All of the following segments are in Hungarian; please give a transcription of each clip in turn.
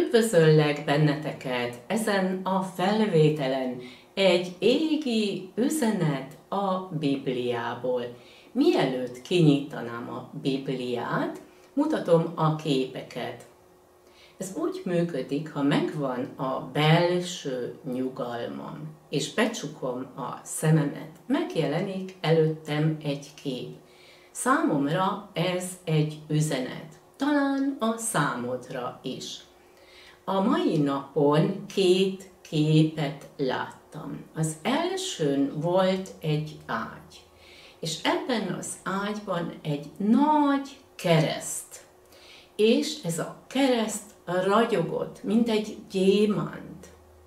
Üdvözöllek benneteket ezen a felvételen, egy égi üzenet a Bibliából. Mielőtt kinyítanám a Bibliát, mutatom a képeket. Ez úgy működik, ha megvan a belső nyugalmam, és becsukom a szememet, megjelenik előttem egy kép. Számomra ez egy üzenet, talán a számodra is. A mai napon két képet láttam. Az elsőn volt egy ágy, és ebben az ágyban egy nagy kereszt, és ez a kereszt ragyogott, mint egy gyémánt.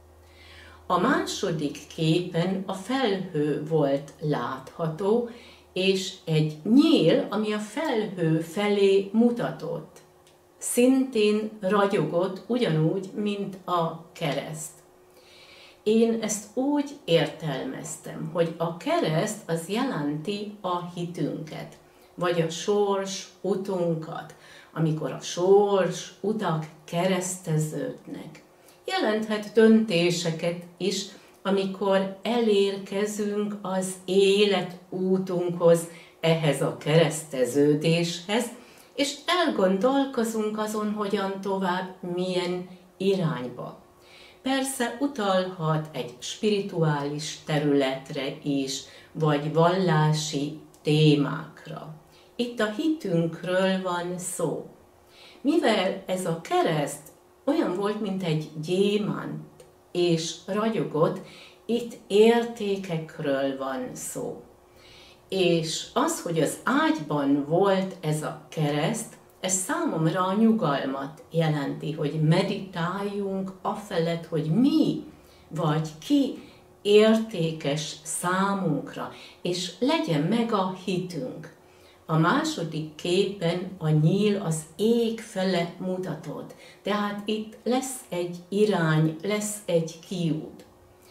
A második képen a felhő volt látható, és egy nyíl, ami a felhő felé mutatott. Szintén ragyogott, ugyanúgy, mint a kereszt. Én ezt úgy értelmeztem, hogy a kereszt az jelenti a hitünket, vagy a sors utunkat, amikor a sors utak kereszteződnek. Jelenthet döntéseket is, amikor elérkezünk az életútunkhoz, ehhez a kereszteződéshez, és elgondolkozunk azon, hogyan tovább, milyen irányba. Persze utalhat egy spirituális területre is, vagy vallási témákra. Itt a hitünkről van szó. Mivel ez a kereszt olyan volt, mint egy gyémánt, és ragyogott, itt értékekről van szó. És az, hogy az ágyban volt ez a kereszt, ez számomra a nyugalmat jelenti, hogy meditáljunk afelett, hogy mi vagy ki értékes számunkra, és legyen meg a hitünk. A második képen a nyíl az ég fele mutatott, tehát itt lesz egy irány, lesz egy kiút.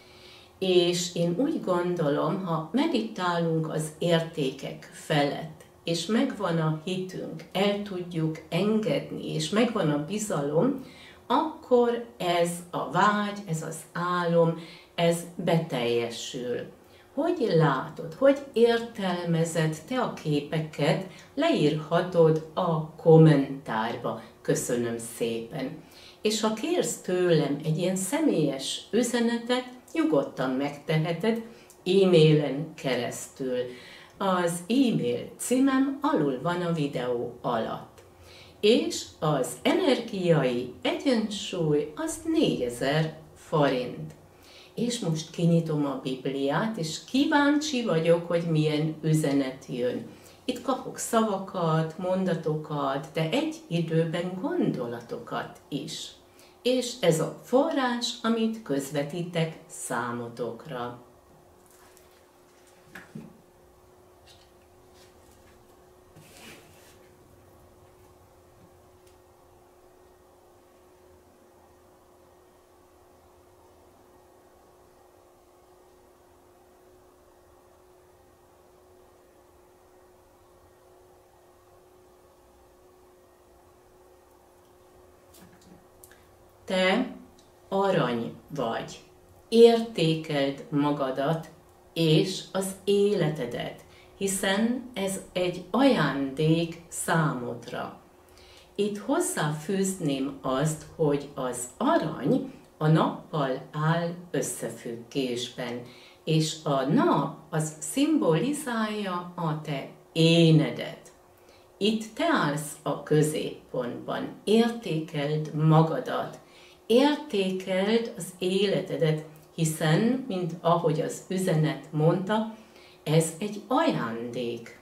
És én úgy gondolom, ha meditálunk az értékek felett, és megvan a hitünk, el tudjuk engedni, és megvan a bizalom, akkor ez a vágy, ez az álom, ez beteljesül. Hogy látod, hogy értelmezed te a képeket, leírhatod a kommentárba. Köszönöm szépen. És ha kérsz tőlem egy ilyen személyes üzenetet, nyugodtan megteheted e-mailen keresztül. Az e-mail címem alul van a videó alatt. És az energiai egyensúly az 4000 forint. És most kinyitom a Bibliát, és kíváncsi vagyok, hogy milyen üzenet jön. Itt kapok szavakat, mondatokat, de egy időben gondolatokat is. És ez a forrás, amit közvetítek számotokra. Te arany vagy, értékeld magadat és az életedet, hiszen ez egy ajándék számodra. Itt hozzáfűzném azt, hogy az arany a nappal áll összefüggésben, és a nap az szimbolizálja a te énedet. Itt te állsz a középpontban, értékeld magadat, értékeld az életedet, hiszen, mint ahogy az üzenet mondta, ez egy ajándék.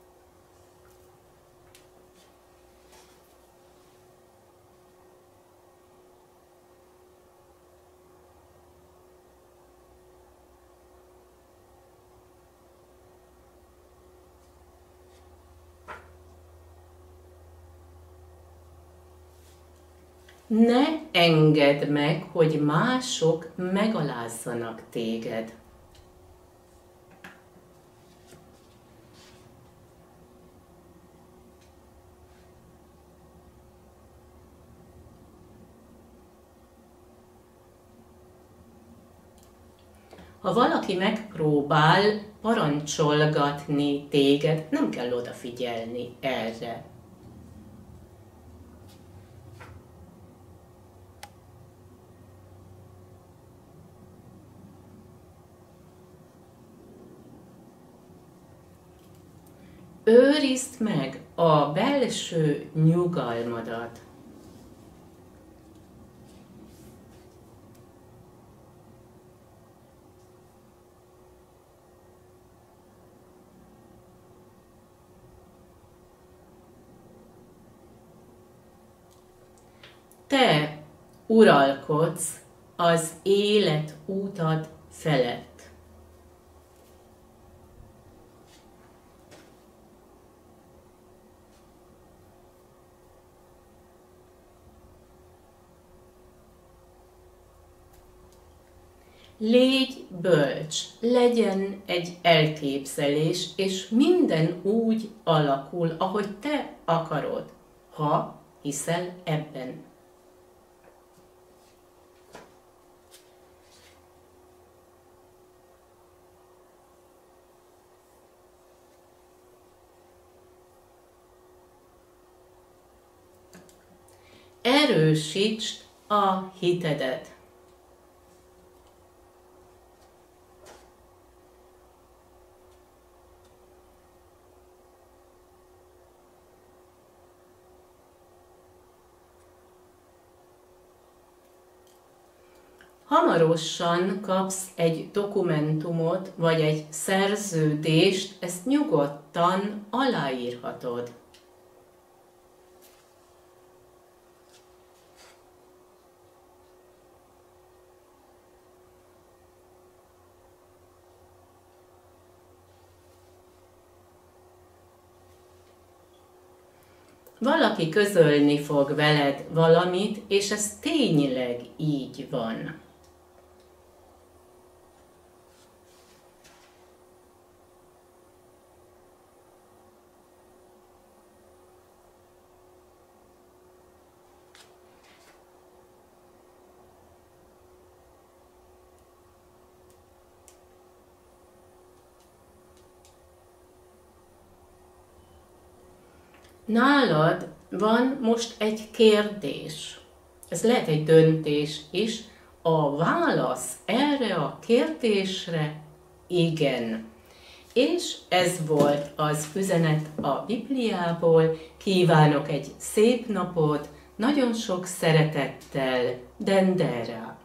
Ne engedd meg, hogy mások megalázzanak téged. Ha valaki megpróbál parancsolgatni téged, nem kell odafigyelni erre. Őrizd meg a belső nyugalmadat. Te uralkodsz az életútad felett. Légy bölcs, legyen egy elképzelés, és minden úgy alakul, ahogy te akarod, ha hiszel ebben. Erősítsd a hitedet. Hamarosan kapsz egy dokumentumot, vagy egy szerződést, ezt nyugodtan aláírhatod. Valaki közölni fog veled valamit, és ez tényleg így van. Nálad van most egy kérdés. Ez lehet egy döntés is. A válasz erre a kérdésre igen. És ez volt az üzenet a Bibliából. Kívánok egy szép napot, nagyon sok szeretettel, Dendera.